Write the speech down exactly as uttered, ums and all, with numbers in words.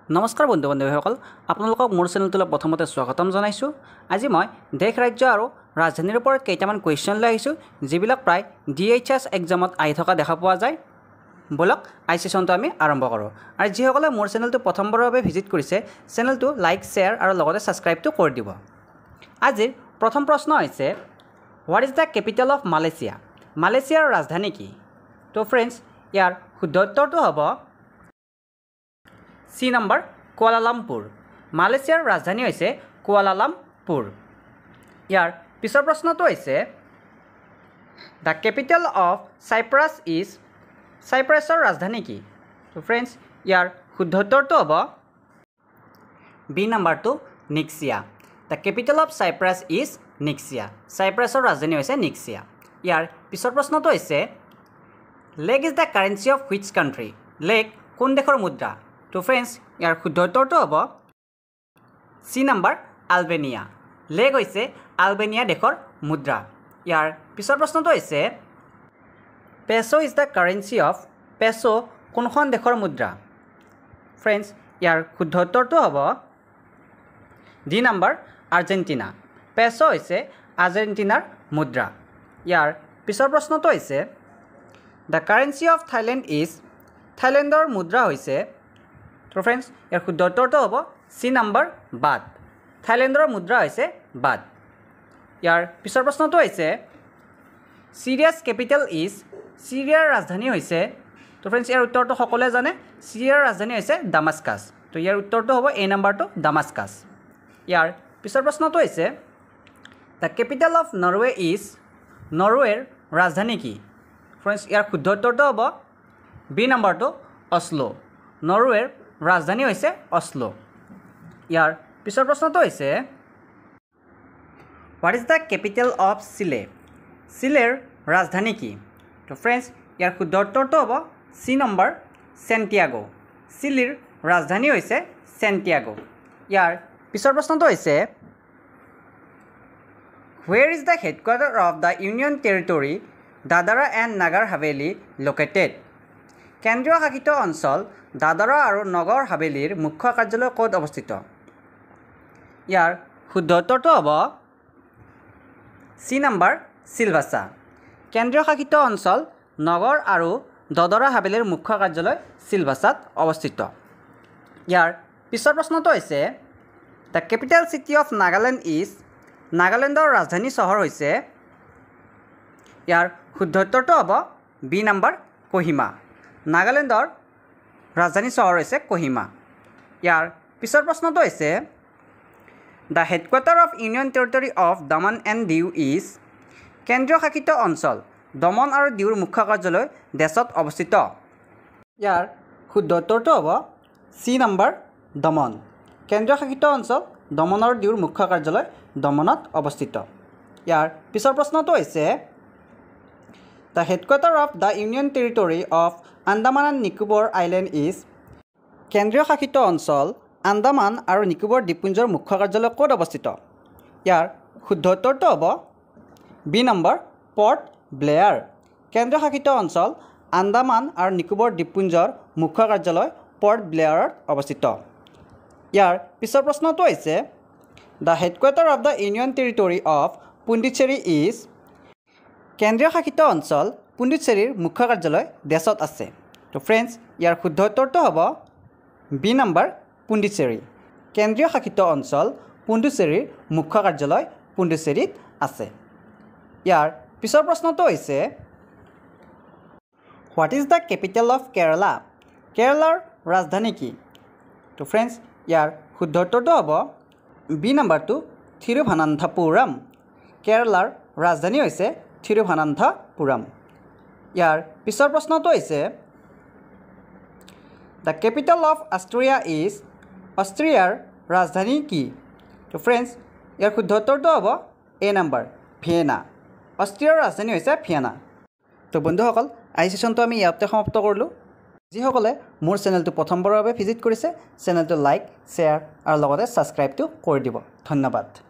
নমস্কাৰ বন্ধু বান্ধৱীসকল আপোনালোকক মোৰ চেনেলটোলৈ প্ৰথমতে স্বাগতম জনাইছোঁ। আজি মই দেশ ৰাজ্য আৰু ৰাজধানীৰ ওপৰত কেইটামান কুৱেশ্যন লৈ আহিছোঁ যিবিলাক প্ৰায় ডি এইচ এছ এক্সামত আহি থকা দেখা পোৱা যায়। বলক আই ছেশ্যনটো আমি আৰম্ভ কৰোঁ। আৰু যিসকলে মোৰ চেনেলটো প্ৰথমবাৰৰ বাবে ভিজিট কৰিছে চেনেলটো লাইক শ্বেয়াৰ আৰু লগতে ছাবস্ক্ৰাইবটো কৰি দিব। আজিৰ প্ৰথম প্ৰশ্ন হৈছে what is the capital of Malaysia? মালয়েছিয়াৰ ৰাজধানী কি? তো ফ্ৰেণ্ডছ ইয়াৰ শুদ্ধ উত্তৰটো হ'ব চি নম্বৰ কুৱালালামপুৰ। মালয়েছিয়াৰ ৰাজধানী হৈছে কুৱালালামপুৰ। ইয়াৰ পিছৰ প্ৰশ্নটো হৈছে the capital of Cyprus is চাইপ্ৰাছৰ ৰাজধানী কি? তো ফ্ৰেণ্ডছ ইয়াৰ শুদ্ধ উত্তৰটো হ'ব বি নম্বৰটো Nicosia. The capital of Cyprus is Nicosia. চাইপ্ৰাছৰ ৰাজধানী হৈছে নিক্সিয়া। ইয়াৰ পিছৰ প্ৰশ্নটো হৈছে lek is the currency of which country? Lek কোন দেশৰ মুদ্ৰা? তো ফ্ৰেণ্ডছ ইয়াৰ শুদ্ধ উত্তৰটো হ'ব চি নম্বৰ আলবেনিয়া। লেগ হৈছে আলবেনিয়া দেশৰ মুদ্ৰা। ইয়াৰ পিছৰ প্ৰশ্নটো হৈছে peso' is the currency of peso' কোনখন দেশৰ মুদ্ৰা? ফ্ৰেণ্ডছ ইয়াৰ শুদ্ধ উত্তৰটো হ'ব ডি নম্বৰ আৰ্জেণ্টিনা। পেছ' হৈছে আৰ্জেণ্টিনাৰ মুদ্ৰা। ইয়াৰ পিছৰ প্ৰশ্নটো হৈছে the currency of Thailand is থাইলেণ্ডৰ মুদ্ৰা হৈছে তো ফ্ৰেণ্ডছ ইয়াৰ শুদ্ধ উত্তৰটো হ'ব চি নম্বৰ বাট। থাইলেণ্ডৰ মুদ্ৰা হৈছে বাট। ইয়াৰ পিছৰ প্ৰশ্নটো হৈছে চিৰিয়াছ কেপিটেল ইজ চিৰিয়াৰ ৰাজধানী হৈছে তো ফ্ৰেণ্ডছ ইয়াৰ উত্তৰটো সকলোৱে জানে চিৰিয়াৰ ৰাজধানী হৈছে ডামাস্কাছ। তো ইয়াৰ উত্তৰটো হ'ব এ নম্বৰটো ডামাস্কাছ। ইয়াৰ পিছৰ প্ৰশ্নটো হৈছে the capital of Norway is নৰৱেৰ ৰাজধানী কি? ফ্ৰেণ্ডছ ইয়াৰ শুদ্ধ উত্তৰটো হ'ব বি নম্বৰটো অশ্লো। নৰৱেৰ ৰাজধানী হৈছে অশ্লো। ইয়াৰ পিছৰ প্ৰশ্নটো হৈছে what is the capital of Chile? চিলেৰ ৰাজধানী কি? তো ফ্ৰেণ্ডছ ইয়াৰ শুদ্ধ উত্তৰটো হ'ব চি নম্বৰ চেণ্টিয়াগো। চিলিৰ ৰাজধানী হৈছে চেণ্টিয়াগো। ইয়াৰ পিছৰ প্ৰশ্নটো হৈছে where is the headquarter of the union territory Dadra and Nagar Haveli located? কেন্দ্ৰীয় শাসিত অঞ্চল দাদৰা আৰু নগৰ হাভেলীৰ মুখ্য কাৰ্যালয় ক'ত অৱস্থিত? ইয়াৰ শুদ্ধ উত্তৰটো হ'ব চি নম্বৰ চিলভাছা। কেন্দ্ৰীয় শাসিত অঞ্চল নগৰ আৰু দদৰা হাভেলীৰ মুখ্য কাৰ্যালয় চিলভাছাত অৱস্থিত। ইয়াৰ পিছৰ প্ৰশ্নটো হৈছে the capital city of Nagaland is নাগালেণ্ডৰ ৰাজধানী চহৰ হৈছে ইয়াৰ শুদ্ধ উত্তৰটো হ'ব বি নম্বৰ কহিমা। নাগালেণ্ডৰ ৰাজধানী চহৰ হৈছে কহিমা। ইয়াৰ পিছৰ প্ৰশ্নটো হৈছে the headquarter of union territory of Daman and Diu is কেন্দ্ৰীয় শাসিত অঞ্চল দমন আৰু দিউৰ মুখ্য কাৰ্যালয় দেশত অৱস্থিত। ইয়াৰ শুদ্ধ উত্তৰটো হ'ব চি নম্বৰ দমন। কেন্দ্ৰীয় শাসিত অঞ্চল দমন আৰু দিউৰ মুখ্য কাৰ্যালয় দমনত অৱস্থিত। ইয়াৰ পিছৰ প্ৰশ্নটো হৈছে the headquarter of the union territory of Andaman and Nicobar island is কেন্দ্ৰীয় শাসিত অঞ্চল আন্দামান আৰু নিকোবৰ দ্বীপপুঞ্জৰ মুখ্য কাৰ্যালয় ক'ত অৱস্থিত? ইয়াৰ শুদ্ধ উত্তৰটো হ'ব বি নম্বৰ পৰ্ট ব্লেয়াৰ। কেন্দ্ৰীয় শাসিত অঞ্চল আন্দামান আৰু নিকোবৰ দ্বীপপুঞ্জৰ মুখ্য কাৰ্যালয় পৰ্ট ব্লেয়াৰত অৱস্থিত। ইয়াৰ পিছৰ প্ৰশ্নটো হৈছে the headquarter of the union territory of Puducherry is কেন্দ্ৰীয় শাসিত অঞ্চল পুণ্ডুচেৰীৰ মুখ্য কাৰ্যালয় দেশত আছে। তো ফ্ৰেণ্ডছ ইয়াৰ শুদ্ধ উত্তৰটো হ'ব বি নম্বৰ পুণ্ডুচেৰী। কেন্দ্ৰীয় শাসিত অঞ্চল পুণ্ডুচেৰীৰ মুখ্য কাৰ্যালয় পুণ্ডুচেৰীত আছে। ইয়াৰ পিছৰ প্ৰশ্নটো হৈছে what is the capital of Kerala? কেৰালাৰ ৰাজধানী কি? তো ফ্ৰেণ্ডছ ইয়াৰ শুদ্ধ উত্তৰটো হ'ব বি নম্বৰটো থিৰুভানান্থপুৰম। কেৰালাৰ ৰাজধানী হৈছে থিৰুভানান্থপুৰম। ইয়াৰ পিছৰ প্ৰশ্নটো হৈছে the capital of Austria is অষ্ট্ৰিয়াৰ ৰাজধানী কি? তো ফ্ৰেণ্ডছ ইয়াৰ শুদ্ধ উত্তৰটো হ'ব এ নম্বৰ ভিয়েনা। অষ্ট্ৰিয়াৰ ৰাজধানী হৈছে ভিয়েনা। তো বন্ধুসকল আজি ছেশ্যনটো আমি ইয়াতে সমাপ্ত কৰিলোঁ। যিসকলে মোৰ চেনেলটো প্ৰথমবাৰৰ বাবে ভিজিট কৰিছে চেনেলটো লাইক শ্বেয়াৰ আৰু লগতে ছাবস্ক্ৰাইবটো কৰি দিব। ধন্যবাদ।